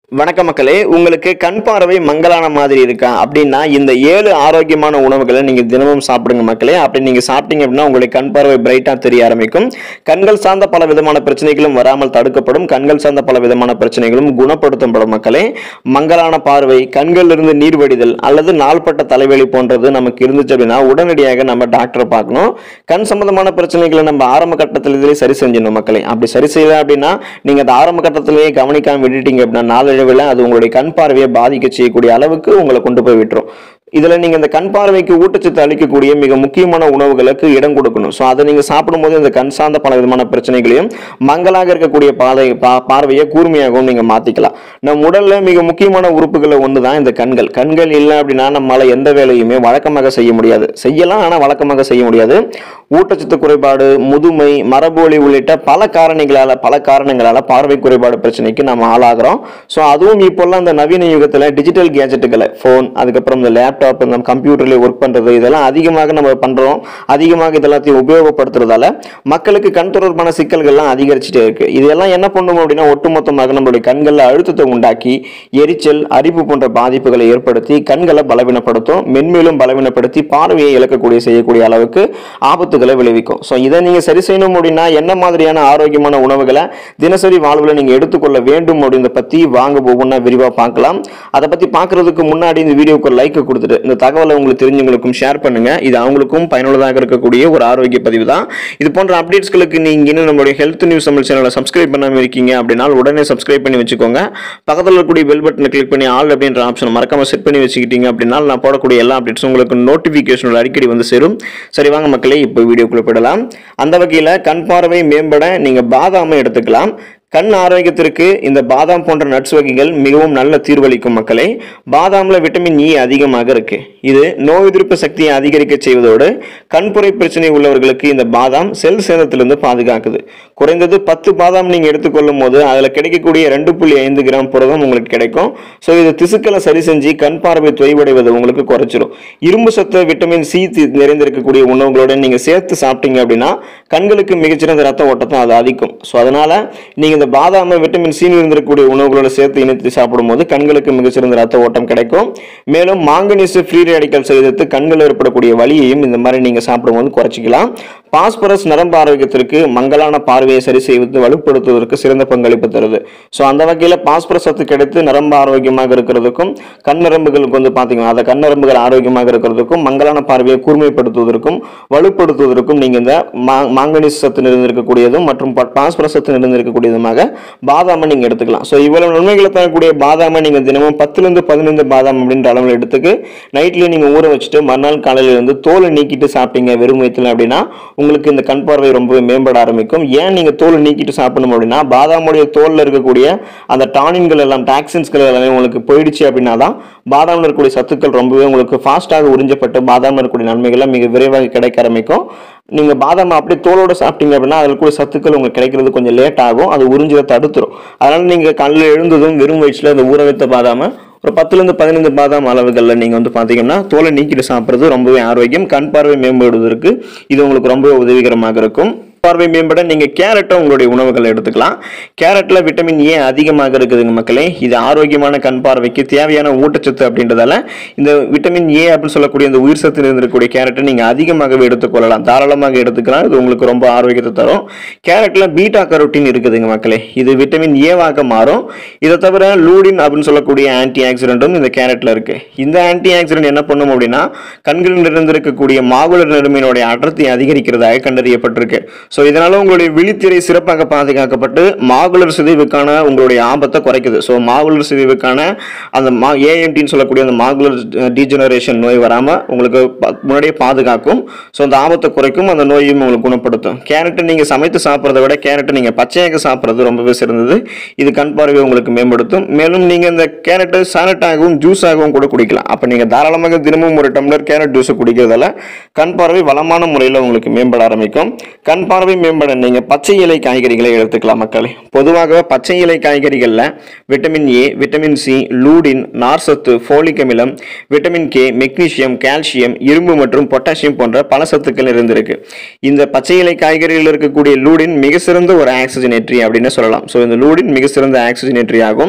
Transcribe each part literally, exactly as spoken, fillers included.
வணக்கம் மக்களே, உங்களுக்கு கண் பார்வை மங்கலான மாதிரி இருக்கா அப்படின்னா இந்த ஏழு ஆரோக்கியமான உணவுகளை நீங்க தினமும் சாப்பிடுங்க மக்களே. அப்படி நீங்க சாப்பிட்டீங்க அப்படின்னா உங்களுக்கு கண் பார்வை பிரைட்டா தெரிய ஆரம்பிக்கும். கண்கள் சார்ந்த பல விதமான பிரச்சனைகளும் வராமல் தடுக்கப்படும். கண்கள் சார்ந்த பல விதமான பிரச்சனைகளும் குணப்படுத்தப்படும் மக்களே. மங்கலான பார்வை, கண்கள் இருந்து நீர் வடிதல் அல்லது நாள்பட்ட தலைவலி போன்றது நமக்கு இருந்துச்சு அப்படின்னா உடனடியாக நம்ம டாக்டரை பார்க்கணும். கண் சம்பந்தமான பிரச்சனைகளை நம்ம ஆரம்ப கட்டத்திலேயே சரி செஞ்சிடணும் மக்களே. அப்படி சரி செய்யல அப்படின்னா நீங்க அந்த ஆரம்ப கட்டத்திலேயே கவனிக்காம விட்டுட்டீங்க அப்படின்னா நாலு அது உங்களுடைய கண் பார்வையை பாதிக்க செய்யக்கூடிய அளவுக்கு உங்களை கொண்டு போய் விட்டுரும். இதுல நீங்க இந்த கண் பார்வைக்கு ஊட்டச்சத்து அளிக்கக்கூடிய மிக முக்கியமான உணவுகளுக்கு இடம் கொடுக்கணும். ஸோ அதை நீங்க சாப்பிடும்போது இந்த கண் சார்ந்த பல விதமான பிரச்சனைகளையும் மங்கலாக இருக்கக்கூடிய பாதை பார்வையை கூர்மையாகவும் நீங்க மாத்திக்கலாம். நம் உடல்ல மிக முக்கியமான உறுப்புகளை ஒண்ணுதான் இந்த கண்கள். கண்கள் இல்லை அப்படின்னா நம்மளால எந்த வேலையுமே வழக்கமாக செய்ய முடியாது. செய்யலாம், ஆனா வழக்கமாக செய்ய முடியாது. ஊட்டச்சத்து குறைபாடு, முதுமை, மரபுவலி உள்ளிட்ட பல காரணங்களால பல காரணங்களால பார்வை குறைபாடு பிரச்சனைக்கு நம்ம ஆளாகிறோம். ஸோ அதுவும் இப்போல்லாம் இந்த நவீன யுகத்துல டிஜிட்டல் கேஜெட்டுகளை, போன், அதுக்கப்புறம் இந்த லேப்டாப், நம்ம கம்ப்யூட்டர்ல ஒர்க் பண்றது, இதெல்லாம் அதிகமாக நம்ம பண்றோம். அதிகமாக இதெல்லாத்தையும் உபயோகப்படுத்துறதால மக்களுக்கு கண் தொடர்பான சிக்கல்கள்லாம் அதிகரிச்சுட்டே இருக்கு. இதெல்லாம் என்ன பண்ணும் அப்படின்னா ஒட்டுமொத்தமாக நம்மளுடைய கண்கள்ல அழுத்தத்தை உண்டாக்கி எரிச்சல், அரிப்பு போன்ற பாதிப்புகளை ஏற்படுத்தி கண்களை பலவீனப்படுத்தும். மென்மேலும் பலவீனப்படுத்தி பார்வையை இழக்கக்கூடிய செய்யக்கூடிய அளவுக்கு ஆபத்துகளை விளைவிக்கும். ஸோ இதை நீங்க சரி செய்யணும் அப்படின்னா என்ன மாதிரியான ஆரோக்கியமான உணவுகளை தினசரி வாழ்வில் நீங்க எடுத்துக்கொள்ள வேண்டும் அப்படின்றத பத்தி வாங்க ஒவ்வொன்றா விரிவா பார்க்கலாம். அதை பத்தி பார்க்கறதுக்கு முன்னாடி இந்த வீடியோக்கு லைக் கொடுத்துட்டு இந்த தகவலை உங்களுக்கு தெரிஞ்சவங்களுக்கும் ஷேர் பண்ணுங்க. இது அவங்களுக்கும் பயனுள்ளதாக இருக்கக்கூடிய ஒரு ஆரோக்கிய பதிவு தான். இது போன்ற அப்டேட்ஸ்களுக்கு நீங்க இன்னும் நம்மளுடைய ஹெல்த் நியூஸ் தமிழ் சேனலை சப்ஸ்கிரைப் பண்ணாம இருக்கீங்க அப்படின்னா உடனே சப்ஸ்கிரைப் பண்ணி வச்சுக்கோங்க. பக்கத்தில் இருக்கக்கூடிய பெல் பட்டனை கிளிக் பண்ணி ஆல் அப்படின்ற ஆப்ஷன் மறக்காம செட் பண்ணி வச்சுக்கிட்டீங்க அப்படின்னா நான் போடக்கூடிய எல்லா அப்டேட்ஸும் உங்களுக்கு நோட்டிபிகேஷன் அடிக்கடி வந்து சேரும். சரி வாங்க மக்களே, இப்போ வீடியோக்குள்ள போயிடலாம். அந்த வகையில் கண் பார்வை மேம்பட நீங்க பாதாமை எடுத்துக்கலாம். கண் ஆரோக்கியத்திற்கு இந்த பாதாம் போன்ற நட்ஸ் வகைகள் மிகவும் நல்ல தீர்வளிக்கும் மக்களே. பாதாம்ல விட்டமின் இ அதிகமாக இருக்கு. இது நோய் எதிர்ப்பு சக்தியை அதிகரிக்க செய்வதோடு கண்புரை பிரச்சனை உள்ளவர்களுக்கு இந்த பாதாம் செல் சேதத்திலிருந்து பாதுகாக்குது. குறைந்தது பத்து பாதாம் நீங்க எடுத்துக்கொள்ளும் போது அதுல கிடைக்கக்கூடிய ரெண்டு புள்ளி ஐந்து கிராம் புரதம் உங்களுக்கு கிடைக்கும். ஸோ இது திசுக்களை சரி செஞ்சு கண் பார்வை தொய்வடைவதை உங்களுக்கு குறைச்சிடும். இரும்பு சத்து, விட்டமின் சி நிறைந்திருக்கக்கூடிய உணவுகளோட நீங்க சேர்த்து சாப்பிட்டீங்க அப்படின்னா கண்களுக்கு மிகச்சிறந்த ரத்த ஓட்டத்தை அது அதிகம். ஸோ அதனால நீங்க இந்த பாதாம், விட்டமின் சி இருந்திருக்கக்கூடிய உணவுகளோட சேர்த்து இணைத்து சாப்பிடும் போது கண்களுக்கு மிகச்சிறந்த ரத்த ஓட்டம் கிடைக்கும். மேலும் மாங்கனீஸ் ஃப்ரீ ரேடிக்கல்ஸ் எதிர்த்து கண்கள் ஏற்படக்கூடிய வலியையும் இந்த மாதிரி நீங்க சாப்பிடும்போது குறைச்சிக்கலாம். பாஸ்பரஸ் நரம்பு ஆரோக்கியத்திற்கு மங்கலான பார்வையை சரி செய்வது வலுப்படுத்துவதற்கு சிறந்த பங்களிப்பு தருது. ஸோ அந்த வகையில் பாஸ்பரஸ் சத்து கிடைத்து நரம்பு ஆரோக்கியமாக இருக்கிறதுக்கும் கண் நரம்புகளுக்கு வந்து பார்த்தீங்கன்னா அந்த கண் நரம்புகள் ஆரோக்கியமாக இருக்கிறதுக்கும் மங்கலான பார்வையை கூர்மைப்படுத்துவதற்கும் வலுப்படுத்துவதற்கும் நீங்க இந்த மாங்கனீஸ் சத்து நிறைந்திருக்கக்கூடியதும் மற்றும் பாஸ்பரஸ் சத்து நிறைந்திருக்கக்கூடியதுமாக பாதாமை நீங்க எடுத்துக்கலாம். ஸோ இவ்வளவு நன்மைகளை தரக்கூடிய பாதாமை நீங்க தினமும் பத்துல இருந்து பதினைந்து பாதாம் அப்படின்ற அளவில் எடுத்துக்கு நைட்லயே நீங்க ஊற வச்சுட்டு மறுநாள் காலையில இருந்து தோலை நீக்கிட்டு சாப்பிட்டீங்க வெறும் வயிற்றுல அப்படின்னா உங்களுக்கு இந்த கண் பார்வை ரொம்பவே மேம்பட ஆரம்பிக்கும். ஏன் நீங்க தோலை நீக்கிட்டு சாப்பிடணும் அப்படின்னா பாதாமுடைய தோல்ல இருக்கக்கூடிய அந்த டானின்கள் எல்லாம், டாக்சின்ஸ்கள் எல்லாமே உங்களுக்கு போயிடுச்சு அப்படின்னா தான் பாதாமில் இருக்கக்கூடிய சத்துக்கள் ரொம்பவே உங்களுக்கு ஃபாஸ்டாக உறிஞ்சப்பட்டு பாதாமில் இருக்கக்கூடிய நன்மைகள் மிக விரைவாக கிடைக்க ஆரம்பிக்கும். நீங்க பாதாம் அப்படியே தோலோட சாப்பிட்டீங்க அப்படின்னா அதில் கூட சத்துக்கள் உங்களுக்கு கிடைக்கிறது கொஞ்சம் லேட் ஆகும். அது உறிஞ்சதை தடுத்துரும். அதனால நீங்க காலையில் எழுந்ததும் வெறும் வயிற்றுல அந்த ஊற வைத்த பாதாம ஒரு பத்துல இருந்து பதினைந்து பாதாம் அளவுகள்ல நீங்க வந்து பாத்தீங்கன்னா தோலை நீக்கிட்டு சாப்பிடுறது ரொம்பவே ஆரோக்கியம். கண் பார்வை மேம்படுவதற்கு இது உங்களுக்கு ரொம்பவே உதவிகரமாக இருக்கும். பார்வை மேம்பட நீங்க கேரட்டை உங்களுடைய உணவுகளை எடுத்துக்கலாம். கேரட்ல விட்டமின் ஏ அதிகமாக இருக்குதுங்க மக்களே. இது ஆரோக்கியமான கண் பார்வைக்கு தேவையான ஊட்டச்சத்து அப்படின்றதால இந்த விட்டமின் ஏ அப்படின்னு சொல்லக்கூடிய இந்த உயிர் சத்து இருந்திருக்கக்கூடிய கேரட்டை நீங்க அதிகமாகவே எடுத்துக்கொள்ளலாம், தாராளமாக எடுத்துக்கலாம். இது உங்களுக்கு ரொம்ப ஆரோக்கியத்தை தரும். கேரட்ல பீட்டா கரோட்டின் இருக்குதுங்க மக்களே. இது விட்டமின் ஏவாக மாறும். இதை தவிர லூடின் அப்படின்னு சொல்லக்கூடிய ஆன்டி ஆக்சிடென்ட்டும் இந்த கேரட்ல இருக்கு. இந்த ஆன்டி ஆக்சிடென்ட் என்ன பண்ணும் அப்படின்னா கண்களில் இருந்திருக்கக்கூடிய மாகுலர் நெடுமையினுடைய அடர்த்தி அதிகரிக்கிறதாக கண்டறியப்பட்டிருக்கு. ஸோ இதனால உங்களுடைய விழித்திரை சிறப்பாக பாதுகாக்கப்பட்டு மாகுலர் சிதைவுக்கான உங்களுடைய ஆபத்தை குறைக்குது. ஸோ மாகுலர் சிதைவுக்கான அந்த மா ஏஎம்டின்னு சொல்லக்கூடிய அந்த மாகுலர் டீஜெனரேஷன் நோய் வராமல் உங்களுக்கு முன்னாடியே பாதுகாக்கும். ஸோ அந்த ஆபத்தை குறைக்கும், அந்த நோயையும் உங்களுக்கு குணப்படுத்தும். கேரட்டை நீங்கள் சமைத்து சாப்பிட்றத விட கேரட்டை நீங்கள் பச்சையாக சாப்பிட்றது ரொம்பவே சிறந்தது. இது கண் பார்வையை உங்களுக்கு மேம்படுத்தும். மேலும் நீங்கள் இந்த கேரட்டை சாலட்டாகவும் ஜூஸாகவும் கூட குடிக்கலாம். அப்போ நீங்கள் தாராளமாக தினமும் ஒரு டம்ளர் கேரட் ஜூஸை குடிக்கிறதால கண் பார்வை வளமான முறையில் உங்களுக்கு மேம்பட ஆரம்பிக்கும். கண் பார்வை மேம்பட நீங்க பச்சை இலை காய்கறிகளை எடுத்துக்கலாம் மக்களே. பொதுவாக பச்சை இலை காய்கறிகள்ல vitamin A, vitamin C, lutein, நார்சத்து, ஃபோலிக் அமிலம், விட்டமின் கே, மெக்னீசியம், கால்சியம், இரும்பு மற்றும் பொட்டாசியம் போன்ற பல சத்துக்கள் இருந்திருக்கு. இந்த பச்சை இலை காய்கறிகளில் இருக்கக்கூடிய லூடின் மிக சிறந்த ஒரு ஆக்சிஜனேற்றி அப்படின்னு சொல்லலாம். ஸோ இந்த லூடின் மிக சிறந்த ஆக்சிஜனேற்றி ஆகும்.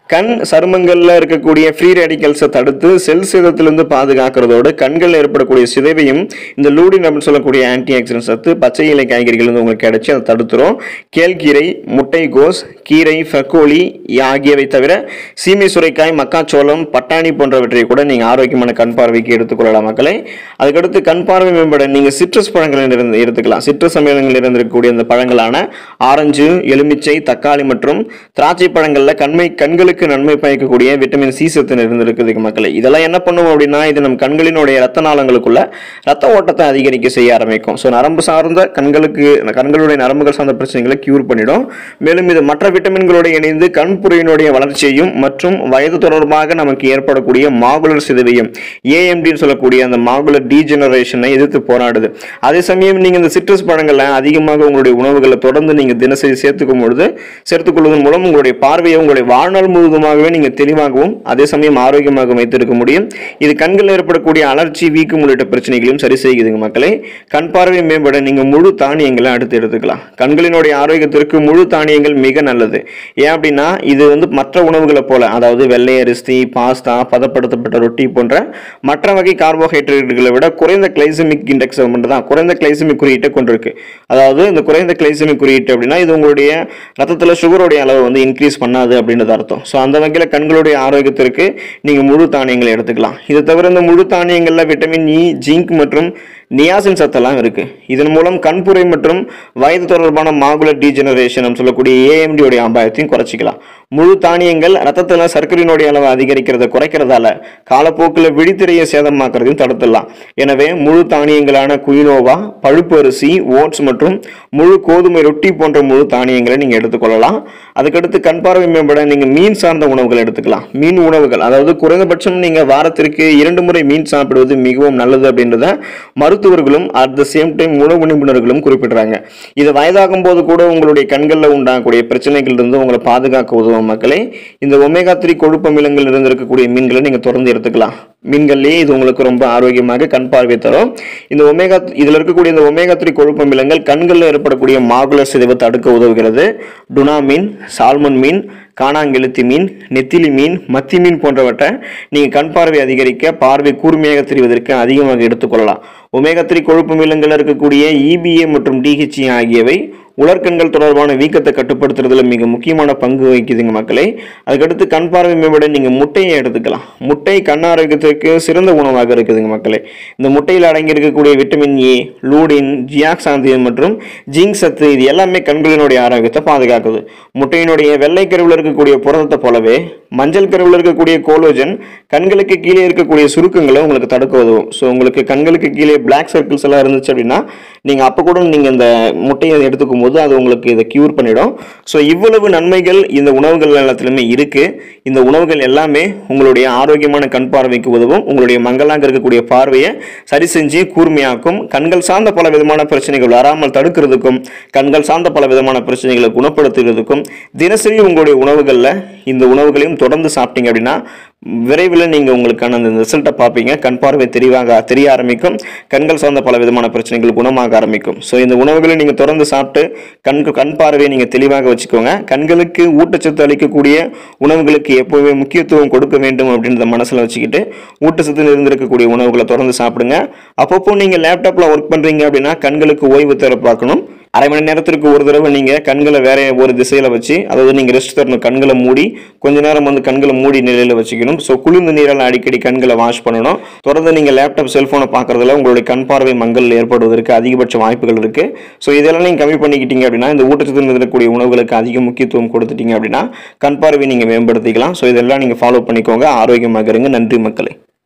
கண் சருமங்களில் இருக்கக்கூடிய ஃப்ரீ ரேடிக்கல்ஸை தடுத்து செல் சேதத்திலிருந்து பாதுகாக்கிறதோடு கண்களில் ஏற்படக்கூடிய சிதைவையும் இந்த லூடின் அப்படின்னு சொல்லக்கூடிய ஆன்டி ஆக்சிடென்ட் சத்து பச்சை இலை காய்கறிகள் வந்து உங்களுக்கு கிடைச்சி அதை தடுத்துரும். கேழ்கீரை, முட்டைகோஸ், கீரை, ஃபக்கோலி ஆகியவை தவிர சீமை சுரைக்காய், மக்காச்சோளம், பட்டாணி போன்றவற்றை கூட நீங்கள் ஆரோக்கியமான கண் பார்வைக்கு எடுத்துக்கொள்ளலாம் மக்களை. அதுக்கடுத்து கண் பார்வை மேம்பட நீங்கள் சிட்ரஸ் பழங்களில் இருந்து எடுத்துக்கலாம். சிட்ரஸ் அமிலங்களில் இருந்திருக்கக்கூடிய இந்த பழங்களான ஆரஞ்சு, எலுமிச்சை, தக்காளி மற்றும் திராட்சை பழங்களில் கண்மை கண்களுக்கு நன்மை பயக்கக்கூடிய விட்டமின் சி சத்து இருந்திருக்குது மக்களை. இதெல்லாம் என்ன பண்ணுவோம் அப்படின்னா இது நம் கண்களினுடைய ரத்த நாளங்களுக்குள்ள ரத்த ஓட்டத்தை அதிகரிக்க செய்ய ஆரம்பிக்கும். ஸோ நரம்பு சார்ந்த கண்களுக்கு கண்களுடைய நரம்புகள் சார்ந்த பிரச்சனைகளை கியூர் பண்ணிடும். மேலும் இது மற்ற விட்டமின்களோடு இணைந்து கண்புரையினுடைய வளர்ச்சியையும் மற்றும் வயது தொடர்பாக நமக்கு ஏற்படக்கூடிய மாகுலர் சிதைவையும் ஏஎம்டின்னு சொல்லக்கூடிய அந்த மாகுலர் டீஜெனரேஷனை எதிர்த்து போராடுது. அதே சமயம் நீங்கள் இந்த சிட்ரஸ் பழங்களை அதிகமாக உங்களுடைய உணவுகளை தொடர்ந்து நீங்கள் தினசரி சேர்த்துக்கும் பொழுது சேர்த்துக் கொள்வதன் மூலம் உங்களுடைய பார்வையை உங்களுடைய வாழ்நாள் முழுவதுமாகவே நீங்கள் தெளிவாகவும் அதே சமயம் ஆரோக்கியமாக வைத்திருக்க முடியும். இது கண்களில் ஏற்படக்கூடிய அலர்ச்சி, வீக்கம் உள்ளிட்ட பிரச்சனைகளையும் சரி செய்யுதுங்க மக்களை. கண் பார்வை மேம்பட நீங்கள் முழு தானியங்களை அடுத்து எடுத்துக்கலாம். கண்களினுடைய ஆரோக்கியத்திற்கு முழு தானியங்கள் மிக நல்லது. ஏன் அப்படின்னா இது வந்து மற்ற உணவுகளை போல, அதாவது வெள்ளை அரிசி, பாஸ்தா, பதப்படுத்தப்பட்ட ரொட்டி போன்ற மற்ற வகை கார்போஹைட்ரேட்டுகளை விட குறைந்த கிளைசமிக் இண்டெக்ஸ் தான் குறைந்த கிளைசமிக் குறியீட்டை கொண்டிருக்கு. அதாவது இந்த குறைந்த கிளைசமிக் குறியீட்டு அப்படின்னா இது உங்களுடைய ரத்தத்தில் சுகருடைய அளவு வந்து இன்க்ரீஸ் பண்ணாது அப்படின்றது அர்த்தம். ஸோ அந்த வகையில் கண்களுடைய ஆரோக்கியத்திற்கு நீங்கள் முழு தானியங்களை எடுத்துக்கலாம். இது தவிர இந்த முழு தானியங்களில் விட்டமின் இ, ஜிங்க் மற்றும் நியாசின் சத்தெல்லாம் இருக்கு. இதன் மூலம் கண்புரை மற்றும் வயது தொடர்பான மாகுலர் டீஜெனரேஷன் சொல்லக்கூடிய ஏஎம்டியோடைய அபாயத்தையும் குறைச்சிக்கலாம். முழு தானியங்கள் ரத்தத்தில் சர்க்கரையினுடைய அளவை அதிகரிக்கிறத குறைக்கிறதால காலப்போக்கில் விழித்திரையை சேதமாக்குறதையும் தடுத்துடலாம். எனவே முழு தானியங்களான குயினோவா, பழுப்பு அரிசி, ஓட்ஸ் மற்றும் முழு கோதுமை ரொட்டி போன்ற முழு தானியங்களை நீங்கள் எடுத்துக்கொள்ளலாம். அதுக்கடுத்து கண் பார்வை மேம்பட நீங்கள் மீன் சார்ந்த உணவுகள் எடுத்துக்கலாம். மீன் உணவுகள், அதாவது குறைந்தபட்சம் நீங்கள் வாரத்திற்கு இரண்டு முறை மீன் சாப்பிடுவது மிகவும் நல்லது அப்படின்றத மருத்துவர்களும் அட் த சேம் டைம் உணவு நிபுணர்களும் குறிப்பிடுறாங்க. இது வயதாகும் போது கூட உங்களுடைய கண்களில் உண்டாகக்கூடிய பிரச்சனைகள் இருந்து உங்களை பாதுகாக்க உதவும் மக்களை. இந்த ஒமேகா த்ரீ கொழுப்பு அமிலங்கள் இருந்திருக்கக்கூடிய மீன்களை நீங்க தொடர்ந்து எடுத்துக்கலாம். மீன்கள்லேயே இது உங்களுக்கு ரொம்ப ஆரோக்கியமாக கண் பார்வை தரும். இந்த ஒமேகா இதில் இருக்கக்கூடிய இந்த ஒமேகா த்ரீ கொழுப்பு அமிலங்கள் கண்களில் ஏற்படக்கூடிய மாகுலர் சிதைவை தடுக்க உதவுகிறது. டுனா மீன், சால்மன் மீன், காணாங்கெழுத்தி மீன், நெத்திலி மீன், மத்தி மீன் போன்றவற்றை நீங்கள் கண் பார்வை அதிகரிக்க, பார்வை கூர்மையாக தெரிவதற்கு அதிகமாக எடுத்துக்கொள்ளலாம். ஒமேகா த்ரீ கொழுப்பு அமிலங்கள் இருக்கக்கூடிய இபிஏ மற்றும் டிஹெச்இ ஆகியவை உலர்கண்கள் தொடர்பான வீக்கத்தை கட்டுப்படுத்துறதுல மிக முக்கியமான பங்கு வகிக்குதுங்க மக்களே. அதுக்கடுத்து கண் பார்வை மேம்பட நீங்கள் முட்டையை எடுத்துக்கலாம். முட்டை கண் ஆரோக்கியத்திற்கு சிறந்த உணவாக இருக்குதுங்க மக்களே. இந்த முட்டையில் அடங்கி இருக்கக்கூடிய விட்டமின் ஏ, லூடின், ஜியாக்சாந்தின் மற்றும் ஜிங்க் சத்து இது எல்லாமே கண்களினுடைய ஆரோக்கியத்தை பாதுகாக்குது. முட்டையினுடைய வெள்ளை கருவில் இருக்கக்கூடிய புரதத்தை போலவே மஞ்சள் கருவில் இருக்கக்கூடிய கோலோஜன் கண்களுக்கு கீழே இருக்கக்கூடிய சுருக்கங்களை உங்களுக்கு தடுக்க உதவும். ஸோ உங்களுக்கு கண்களுக்கு கீழே பிளாக் சர்க்கிள்ஸ் எல்லாம் இருந்துச்சு அப்படின்னா நீங்கள் அப்போ கூட நீங்கள் இந்த முட்டையை எடுத்துக்கும் போது அது உங்களுக்கு இதை கியூர் பண்ணிடும். ஸோ இவ்வளவு நன்மைகள் இந்த உணவுகள் எல்லாத்துலையுமே இருக்கு. இந்த உணவுகள் எல்லாமே உங்களுடைய ஆரோக்கியமான கண் பார்வைக்கு உதவும். உங்களுடைய மங்கலாக இருக்கக்கூடிய பார்வையை சரி செஞ்சு கூர்மையாக்கும். கண்கள் சார்ந்த பல விதமான பிரச்சனைகள் வராமல் தடுக்கிறதுக்கும் கண்கள் சார்ந்த பல விதமான பிரச்சனைகளை குணப்படுத்துகிறதுக்கும் தினசரி உங்களுடைய உணவுகளில் இந்த உணவுகளையும் தொடர்ந்து சாப்பிட்டீங்க அப்படின்னா விரைவில் நீங்கள் உங்களுக்கான அந்த ரிசல்ட்டை பார்ப்பீங்க. கண் பார்வை தெளிவாக தெரிய ஆரம்பிக்கும். கண்கள் சார்ந்த பல விதமான பிரச்சனைகள் குணமாக ஆரம்பிக்கும். ஸோ இந்த உணவுகளை நீங்கள் தொடர்ந்து சாப்பிட்டு கண் கண் பார்வையை நீங்கள் தெளிவாக வச்சுக்கோங்க. கண்களுக்கு ஊட்டச்சத்து அளிக்கக்கூடிய உணவுகளுக்கு எப்போவுமே முக்கியத்துவம் கொடுக்க வேண்டும் அப்படின்றத மனசில் வச்சுக்கிட்டு ஊட்டச்சத்து இருந்திருக்கக்கூடிய உணவுகளை தொடர்ந்து சாப்பிடுங்க. அப்பப்போ நீங்கள் லேப்டாப்பில் ஒர்க் பண்ணுறீங்க அப்படின்னா கண்களுக்கு ஓய்வு தர பார்க்கணும். அரை மணி நேரத்திற்கு ஒரு தடவை நீங்கள் கண்களை வேற ஒரு திசையில் வச்சு, அதாவது நீங்கள் ரெஸ்ட் தரணும். கண்களை மூடி கொஞ்ச நேரம் வந்து கண்களை மூடி நிலையில் வச்சுக்கணும். ஸோ குளிர்ந்த நீரால் அடிக்கடி கண்களை வாஷ் பண்ணணும். தொடர்ந்து நீங்கள் லேப்டாப் செல்ஃபோனை பார்க்குறதுல உங்களுடைய கண் பார்வை மங்கல் ஏற்படுவதற்கு அதிகபட்ச வாய்ப்புகள் இருக்குது. ஸோ இதெல்லாம் நீங்கள் கம்மி பண்ணிக்கிட்டீங்க அப்படின்னா, இந்த ஊட்டச்சத்து இருக்கக்கூடிய உணவுகளுக்கு அதிக முக்கியத்துவம் கொடுத்துட்டீங்க அப்படின்னா கண் பார்வை நீங்கள் மேம்படுத்திக்கலாம். ஸோ இதெல்லாம் நீங்கள் ஃபாலோ பண்ணிக்கோங்க. ஆரோக்கியமாக இருங்க. நன்றி மக்களே.